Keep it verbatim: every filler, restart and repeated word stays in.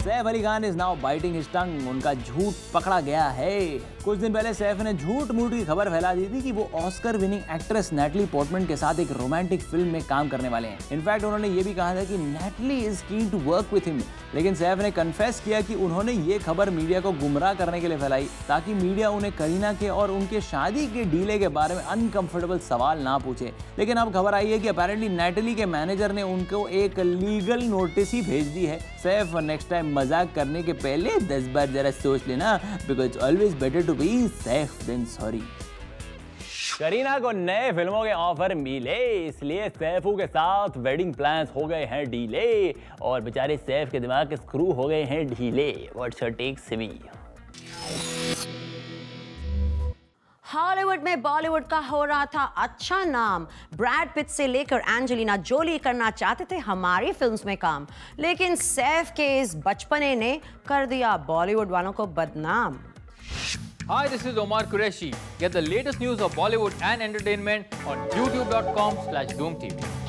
Saif Ali Khan is now biting his tongue. उनका झूठ पकड़ा गया है। कुछ दिन पहले सैफ ने झूठ मूठ की खबर फैला दी थी कि वो Oscar winning actress Natalie Portman के साथ एक रोमांटिक फिल्म में काम करने वाले हैं। इनफैक्ट उन्होंने ये भी कहा था कि Natalie is keen to work with him. लेकिन सैफ ने कन्फेस किया कि उन्होंने ये खबर मीडिया को गुमराह करने के लिए फैलाई ताकि मीडिया उन्हें करीना के और उनके शादी के डीले के बारे में अनकंफर्टेबल सवाल ना पूछे। लेकिन अब खबर आई है कि अपेरेंटली नैटली के मैनेजर ने उनको एक लीगल नोटिस ही भेज दी है। सैफ नेक्स्ट टाइम मजाक करने के पहले दस बार जरा सोच लेना, because always better to be safe than sorry. Kareena को नए फिल्मों के ऑफर मिले, इसलिए सैफू के साथ वेडिंग प्लान्स हो गए हैं डीले और बेचारे सैफ के दिमाग के स्क्रू हो गए हैं ढीले। What's your take Simi? Hollywood में बॉलीवुड का हो रहा था अच्छा नाम। ब्रैड पिट से लेकर एंजेलिना जोली करना चाहते थे हमारी फिल्म्स में काम, लेकिन सैफ के इस बचपने ने कर दिया बॉलीवुड वालों को बदनाम। Hi, this is Omar Qureshi. Get the latest news of Bollywood and entertainment on youtube dot com slash Dhoom T V.